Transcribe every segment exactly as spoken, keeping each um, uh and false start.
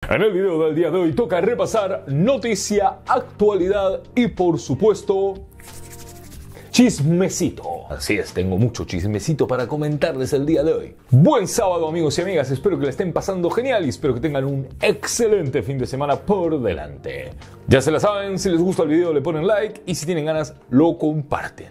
En el video del día de hoy toca repasar noticia, actualidad y por supuesto chismecito. Así es, tengo mucho chismecito para comentarles el día de hoy. Buen sábado, amigos y amigas, espero que la estén pasando genial y espero que tengan un excelente fin de semana por delante. Ya se la saben, si les gusta el video le ponen like y si tienen ganas lo comparten.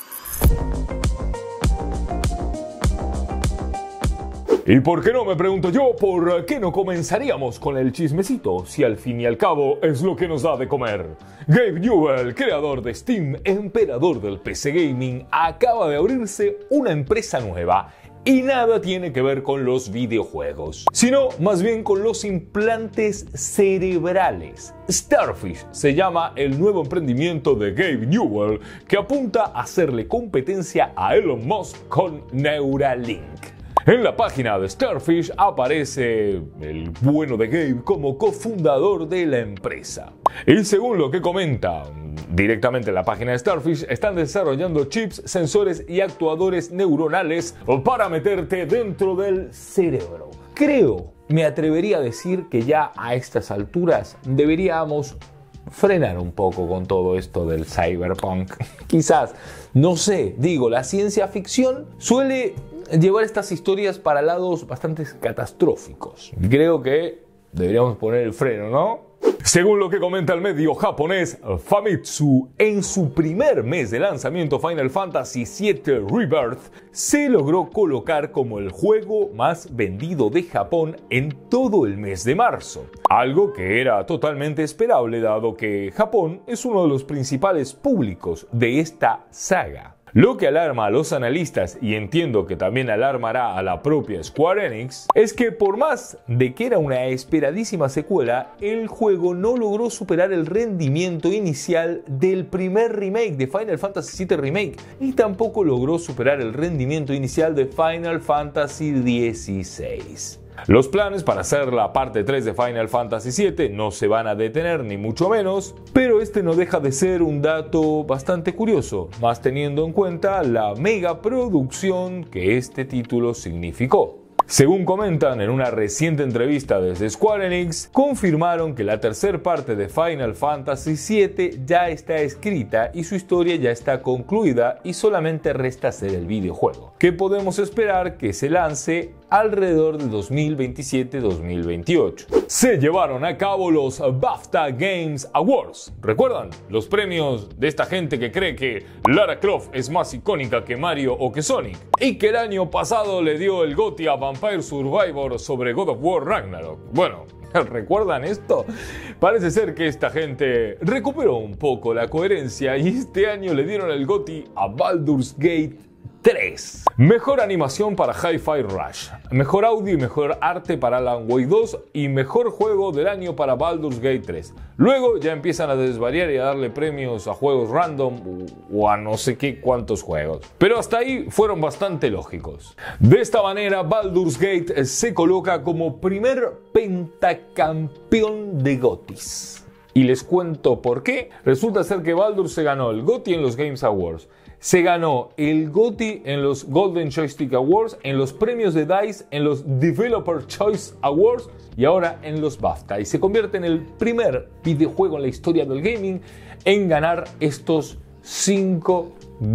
¿Y por qué no, me pregunto yo, por qué no comenzaríamos con el chismecito, si al fin y al cabo es lo que nos da de comer? Gabe Newell, creador de Steam, emperador del P C Gaming, acaba de abrirse una empresa nueva. Y nada tiene que ver con los videojuegos, sino más bien con los implantes cerebrales. Starfish se llama el nuevo emprendimiento de Gabe Newell, que apunta a hacerle competencia a Elon Musk con Neuralink. En la página de Starfish aparece el bueno de Gabe como cofundador de la empresa. Y según lo que comenta directamente en la página de Starfish, están desarrollando chips, sensores y actuadores neuronales para meterte dentro del cerebro. Creo, me atrevería a decir que ya a estas alturas deberíamos frenar un poco con todo esto del cyberpunk. Quizás, no sé, digo, la ciencia ficción suele llevar estas historias para lados bastante catastróficos. Creo que deberíamos poner el freno, ¿no? Según lo que comenta el medio japonés Famitsu, en su primer mes de lanzamiento Final Fantasy siete Rebirth se logró colocar como el juego más vendido de Japón en todo el mes de marzo. Algo que era totalmente esperable dado que Japón es uno de los principales públicos de esta saga. Lo que alarma a los analistas, y entiendo que también alarmará a la propia Square Enix, es que por más de que era una esperadísima secuela, el juego no logró superar el rendimiento inicial del primer remake de Final Fantasy siete Remake y tampoco logró superar el rendimiento inicial de Final Fantasy dieciséis. Los planes para hacer la parte tres de Final Fantasy siete no se van a detener ni mucho menos, pero este no deja de ser un dato bastante curioso, más teniendo en cuenta la mega producción que este título significó. Según comentan en una reciente entrevista desde Square Enix, confirmaron que la tercera parte de Final Fantasy siete ya está escrita y su historia ya está concluida y solamente resta hacer el videojuego, que podemos esperar que se lance alrededor de dos mil veintisiete dos mil veintiocho. Se llevaron a cabo los BAFTA Games Awards. ¿Recuerdan? Los premios de esta gente que cree que Lara Croft es más icónica que Mario o que Sonic, y que el año pasado le dio el GOTY a Vampire Survivor sobre God of War Ragnarok. Bueno, ¿recuerdan esto? Parece ser que esta gente recuperó un poco la coherencia y este año le dieron el GOTY a Baldur's Gate tres. Mejor animación para Hi-Fi Rush, mejor audio y mejor arte para Alan Wake dos y mejor juego del año para Baldur's Gate tres. Luego ya empiezan a desvariar y a darle premios a juegos random o a no sé qué cuántos juegos. Pero hasta ahí fueron bastante lógicos. De esta manera Baldur's Gate se coloca como primer pentacampeón de GOTYs. Y les cuento por qué. Resulta ser que Baldur se ganó el GOTY en los Games Awards. Se ganó el GOTY en los Golden Joystick Awards, en los premios de DICE, en los Developer Choice Awards y ahora en los BAFTA. Y se convierte en el primer videojuego en la historia del gaming en ganar estos cinco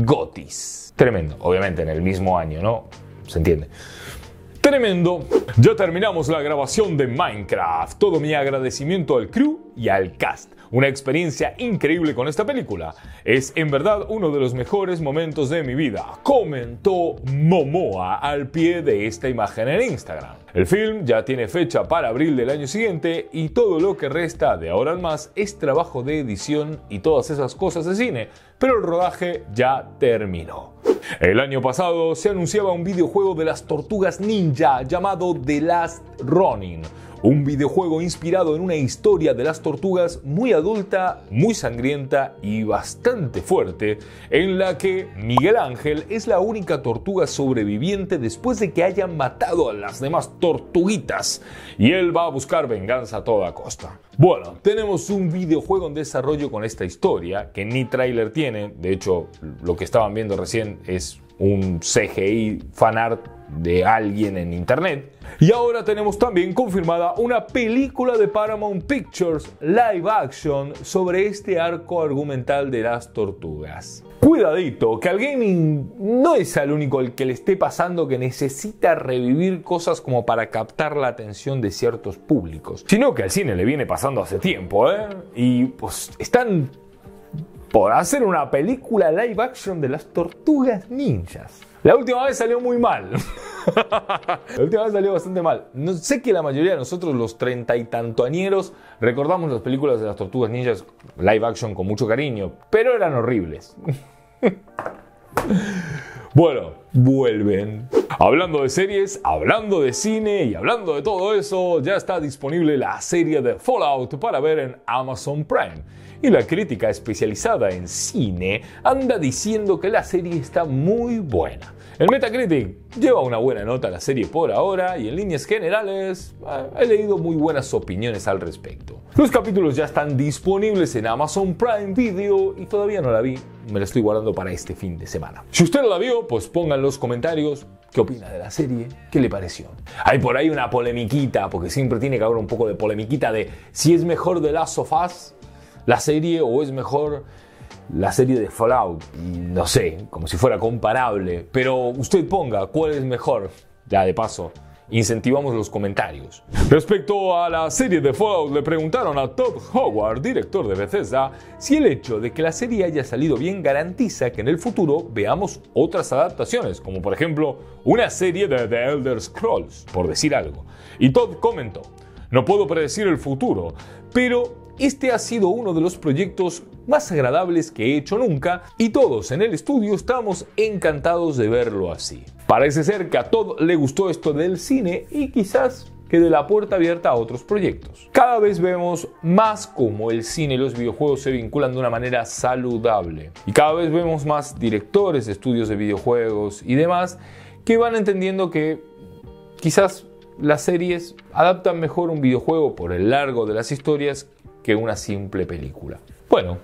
GOTYs. Tremendo, obviamente en el mismo año, ¿no? ¿Se entiende? Tremendo. Ya terminamos la grabación de Minecraft. Todo mi agradecimiento al crew y al cast. Una experiencia increíble con esta película. Es en verdad uno de los mejores momentos de mi vida, comentó Momoa al pie de esta imagen en Instagram. El film ya tiene fecha para abril del año siguiente y todo lo que resta de ahora en más es trabajo de edición y todas esas cosas de cine, pero el rodaje ya terminó. El año pasado se anunciaba un videojuego de las Tortugas Ninja llamado The Last Ronin. Un videojuego inspirado en una historia de las tortugas muy adulta, muy sangrienta y bastante fuerte, en la que Miguel Ángel es la única tortuga sobreviviente después de que hayan matado a las demás tortuguitas, y él va a buscar venganza a toda costa. Bueno, tenemos un videojuego en desarrollo con esta historia, que ni tráiler tiene. De hecho, lo que estaban viendo recién es un C G I fanart de alguien en internet. Y ahora tenemos también confirmada una película de Paramount Pictures live action sobre este arco argumental de las tortugas. Cuidadito, que al gaming no es al único el que le esté pasando que necesita revivir cosas como para captar la atención de ciertos públicos, sino que al cine le viene pasando hace tiempo, ¿eh? Y pues están por hacer una película live action de las tortugas ninjas. La última vez salió muy mal. La última vez salió bastante mal. No, sé que la mayoría de nosotros, los treinta y tanto añeros, recordamos las películas de las tortugas ninjas live action con mucho cariño, pero eran horribles. Bueno, vuelven. Hablando de series, hablando de cine y hablando de todo eso, ya está disponible la serie de Fallout para ver en Amazon Prime. Y la crítica especializada en cine anda diciendo que la serie está muy buena. El Metacritic lleva una buena nota a la serie por ahora y en líneas generales eh, he leído muy buenas opiniones al respecto. Los capítulos ya están disponibles en Amazon Prime Video y todavía no la vi, me la estoy guardando para este fin de semana. Si usted la vio, pues ponga en los comentarios qué opina de la serie, qué le pareció. Hay por ahí una polemiquita, porque siempre tiene que haber un poco de polemiquita de si es mejor The Last of Us la serie o es mejor la serie de Fallout. Y no sé, como si fuera comparable, pero usted ponga cuál es mejor. Ya de paso, incentivamos los comentarios. Respecto a la serie de Fallout, le preguntaron a Todd Howard, director de Bethesda, si el hecho de que la serie haya salido bien garantiza que en el futuro veamos otras adaptaciones, como por ejemplo una serie de The Elder Scrolls, por decir algo. Y Todd comentó: no puedo predecir el futuro, pero este ha sido uno de los proyectos más agradables que he hecho nunca y todos en el estudio estamos encantados de verlo así. Parece ser que a Todd le gustó esto del cine y quizás quede la puerta abierta a otros proyectos. Cada vez vemos más cómo el cine y los videojuegos se vinculan de una manera saludable. Y cada vez vemos más directores de estudios de videojuegos y demás que van entendiendo que quizás las series adaptan mejor un videojuego por el largo de las historias que una simple película. Bueno,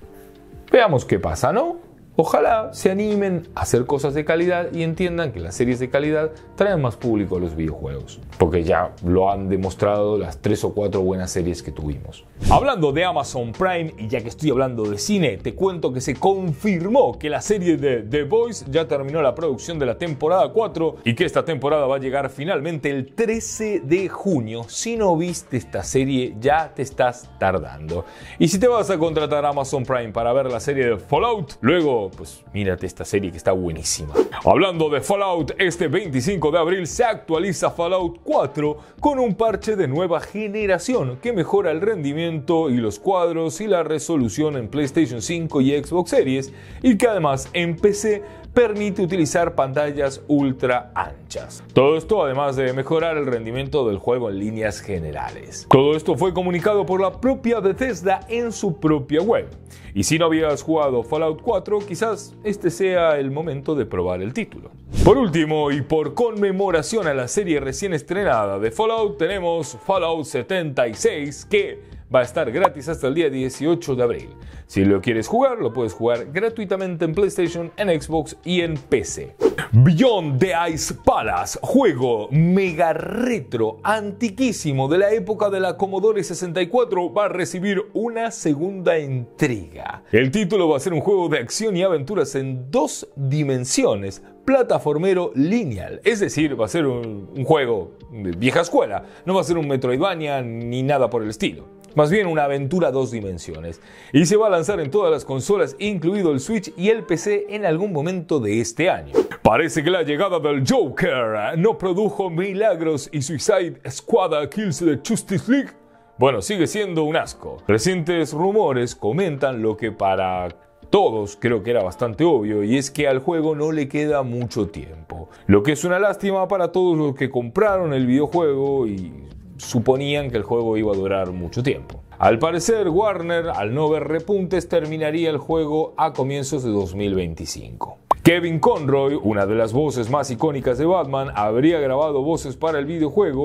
veamos qué pasa, ¿no? Ojalá se animen a hacer cosas de calidad y entiendan que las series de calidad traen más público a los videojuegos, porque ya lo han demostrado las tres o cuatro buenas series que tuvimos. Hablando de Amazon Prime, y ya que estoy hablando de cine, te cuento que se confirmó que la serie de The Boys ya terminó la producción de la temporada cuatro y que esta temporada va a llegar finalmente el trece de junio. Si no viste esta serie, ya te estás tardando. Y si te vas a contratar a Amazon Prime para ver la serie de Fallout, luego pues mírate esta serie que está buenísima. Hablando de Fallout, este veinticinco de abril se actualiza Fallout cuatro con un parche de nueva generación que mejora el rendimiento y los cuadros y la resolución en PlayStation cinco y Xbox Series y que además en P C permite utilizar pantallas ultra anchas. Todo esto además de mejorar el rendimiento del juego en líneas generales. Todo esto fue comunicado por la propia Bethesda en su propia web. Y si no habías jugado Fallout cuatro, quizás este sea el momento de probar el título. Por último, y por conmemoración a la serie recién estrenada de Fallout, tenemos Fallout setenta y seis, que va a estar gratis hasta el día dieciocho de abril. Si lo quieres jugar, lo puedes jugar gratuitamente en PlayStation, en Xbox y en P C. Beyond the Ice Palace, juego mega retro, antiquísimo de la época de la Commodore sesenta y cuatro, va a recibir una segunda entrega. El título va a ser un juego de acción y aventuras en dos dimensiones, plataformero lineal, es decir, va a ser un, un juego de vieja escuela, no va a ser un Metroidvania ni nada por el estilo. Más bien una aventura a dos dimensiones. Y se va a lanzar en todas las consolas, incluido el Switch y el P C, en algún momento de este año. Parece que la llegada del Joker no produjo milagros y Suicide Squad Kills the Justice League, bueno, sigue siendo un asco. Recientes rumores comentan lo que para todos creo que era bastante obvio, y es que al juego no le queda mucho tiempo. Lo que es una lástima para todos los que compraron el videojuego y suponían que el juego iba a durar mucho tiempo. Al parecer, Warner, al no ver repuntes, terminaría el juego a comienzos de dos mil veinticinco. Kevin Conroy, una de las voces más icónicas de Batman, habría grabado voces para el videojuego,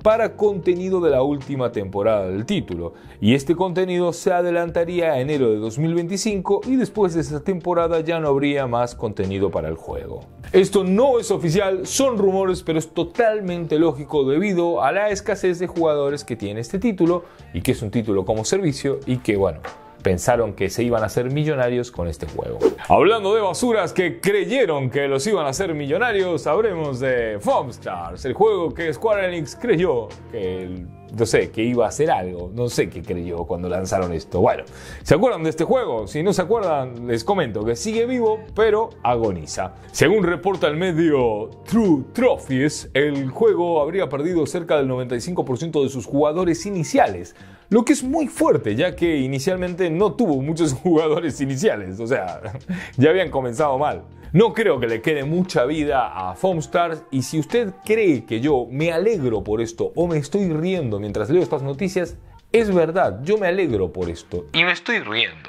para contenido de la última temporada del título, y este contenido se adelantaría a enero de dos mil veinticinco y después de esa temporada ya no habría más contenido para el juego. Esto no es oficial, son rumores, pero es totalmente lógico debido a la escasez de jugadores que tiene este título y que es un título como servicio y que, bueno, pensaron que se iban a hacer millonarios con este juego. Hablando de basuras que creyeron que los iban a hacer millonarios, hablemos de Foam Stars, el juego que Square Enix creyó que, no sé, que iba a hacer algo. No sé qué creyó cuando lanzaron esto. Bueno, ¿se acuerdan de este juego? Si no se acuerdan, les comento que sigue vivo, pero agoniza. Según reporta el medio True Trophies, el juego habría perdido cerca del noventa y cinco por ciento de sus jugadores iniciales, lo que es muy fuerte, ya que inicialmente no tuvo muchos jugadores iniciales, o sea, ya habían comenzado mal. No creo que le quede mucha vida a Foam Stars, y si usted cree que yo me alegro por esto o me estoy riendo mientras leo estas noticias, es verdad, yo me alegro por esto y me estoy riendo.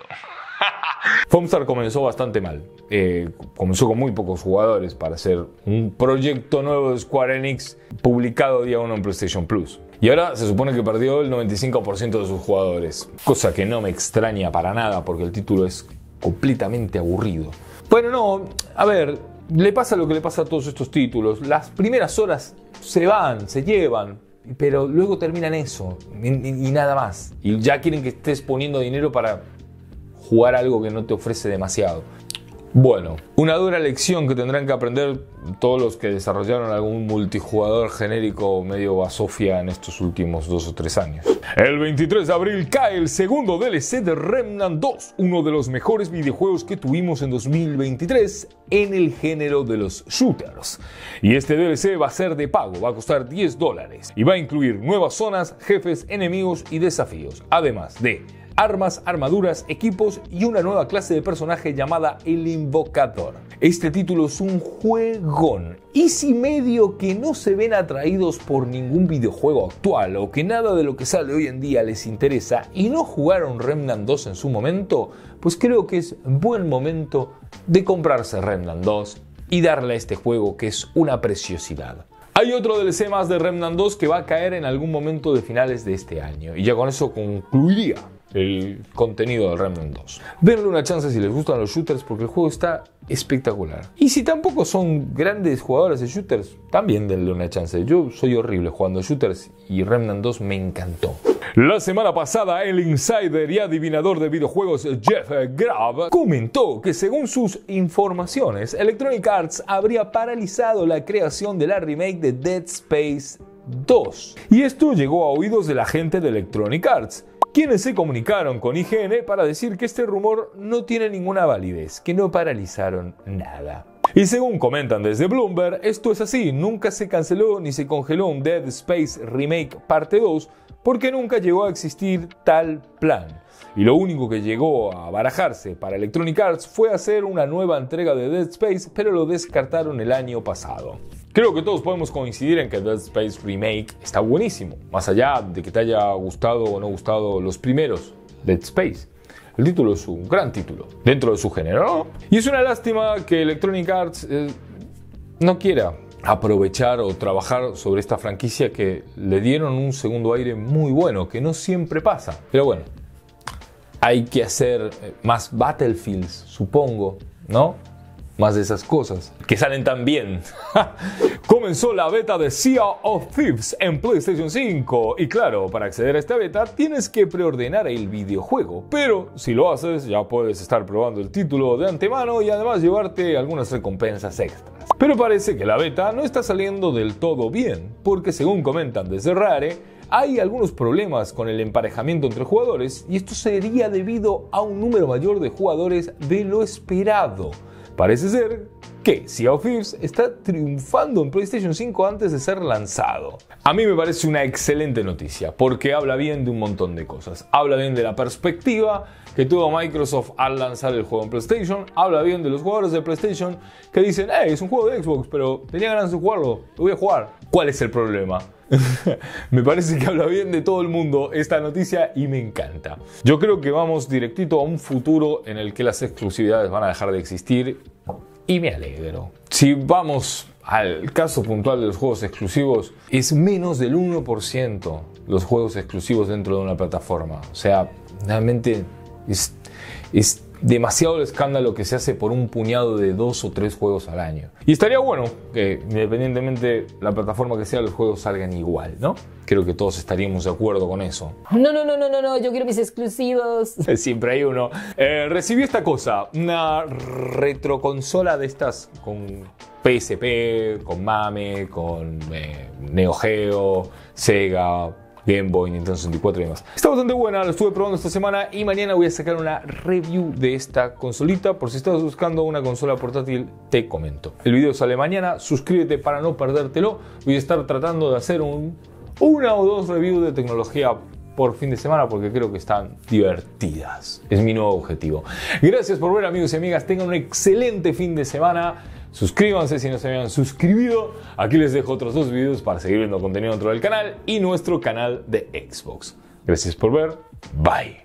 Foam Stars comenzó bastante mal, eh, comenzó con muy pocos jugadores para ser un proyecto nuevo de Square Enix publicado día uno en PlayStation Plus. Y ahora se supone que perdió el noventa y cinco por ciento de sus jugadores, cosa que no me extraña para nada porque el título es completamente aburrido. Bueno, no, a ver, le pasa lo que le pasa a todos estos títulos. Las primeras horas se van, se llevan, pero luego terminan eso y, y, y nada más. Y ya quieren que estés poniendo dinero para jugar algo que no te ofrece demasiado. Bueno, una dura lección que tendrán que aprender todos los que desarrollaron algún multijugador genérico medio basofia en estos últimos dos o tres años. El veintitrés de abril cae el segundo D L C de Remnant dos, uno de los mejores videojuegos que tuvimos en dos mil veintitrés en el género de los shooters. Y este D L C va a ser de pago, va a costar diez dólares y va a incluir nuevas zonas, jefes, enemigos y desafíos, además de armas, armaduras, equipos y una nueva clase de personaje llamada el Invocador. Este título es un juegón, y si medio que no se ven atraídos por ningún videojuego actual o que nada de lo que sale hoy en día les interesa y no jugaron Remnant dos en su momento, pues creo que es buen momento de comprarse Remnant dos y darle a este juego que es una preciosidad. Hay otro D L C más de Remnant dos que va a caer en algún momento de finales de este año, y ya con eso concluiría el contenido de Remnant dos. Denle una chance si les gustan los shooters porque el juego está espectacular. Y si tampoco son grandes jugadores de shooters, también denle una chance. Yo soy horrible jugando shooters y Remnant dos me encantó. La semana pasada, el insider y adivinador de videojuegos Jeff Grubb comentó que según sus informaciones, Electronic Arts habría paralizado la creación de la remake de Dead Space dos. Y esto llegó a oídos de la gente de Electronic Arts, quienes se comunicaron con I G N para decir que este rumor no tiene ninguna validez, que no paralizaron nada. Y según comentan desde Bloomberg, esto es así, nunca se canceló ni se congeló un Dead Space Remake parte dos porque nunca llegó a existir tal plan. Y lo único que llegó a barajarse para Electronic Arts fue hacer una nueva entrega de Dead Space, pero lo descartaron el año pasado. Creo que todos podemos coincidir en que Dead Space Remake está buenísimo, más allá de que te haya gustado o no gustado los primeros Dead Space. El título es un gran título dentro de su género, ¿no? Y es una lástima que Electronic Arts eh, no quiera aprovechar o trabajar sobre esta franquicia que le dieron un segundo aire muy bueno, que no siempre pasa. Pero bueno, hay que hacer más Battlefields, supongo, ¿no? Más de esas cosas que salen tan bien. Comenzó la beta de Sea of Thieves en PlayStation cinco y claro, para acceder a esta beta tienes que preordenar el videojuego, pero si lo haces ya puedes estar probando el título de antemano y además llevarte algunas recompensas extras. Pero parece que la beta no está saliendo del todo bien, porque según comentan desde Rare, hay algunos problemas con el emparejamiento entre jugadores y esto sería debido a un número mayor de jugadores de lo esperado. Parece ser que Sea of Thieves está triunfando en PlayStation cinco antes de ser lanzado. A mí me parece una excelente noticia, porque habla bien de un montón de cosas. Habla bien de la perspectiva que tuvo Microsoft al lanzar el juego en PlayStation. Habla bien de los jugadores de PlayStation que dicen, hey, es un juego de Xbox, pero tenía ganas de jugarlo, lo voy a jugar. ¿Cuál es el problema? Me parece que habla bien de todo el mundo esta noticia y me encanta. Yo creo que vamos directito a un futuro en el que las exclusividades van a dejar de existir y me alegro. Si vamos al caso puntual de los juegos exclusivos, es menos del uno por ciento los juegos exclusivos dentro de una plataforma. O sea, realmente es, es demasiado el escándalo que se hace por un puñado de dos o tres juegos al año. Y estaría bueno que, independientemente la plataforma que sea, los juegos salgan igual, ¿no? Creo que todos estaríamos de acuerdo con eso. No, no, no, no, no, no, yo quiero mis exclusivos. Siempre hay uno. Eh, recibí esta cosa, una retroconsola de estas con P S P, con MAME, con eh, Neo Geo, Sega, Game Boy, Nintendo sesenta y cuatro y demás. Está bastante buena, la estuve probando esta semana y mañana voy a sacar una review de esta consolita. Por si estás buscando una consola portátil, te comento. El video sale mañana, suscríbete para no perdértelo. Voy a estar tratando de hacer un, una o dos reviews de tecnología por fin de semana porque creo que están divertidas. Es mi nuevo objetivo. Gracias por ver, amigos y amigas. Tengan un excelente fin de semana. Suscríbanse si no se habían suscribido. Aquí les dejo otros dos videos para seguir viendo contenido dentro del canal y nuestro canal de Xbox. Gracias por ver. Bye.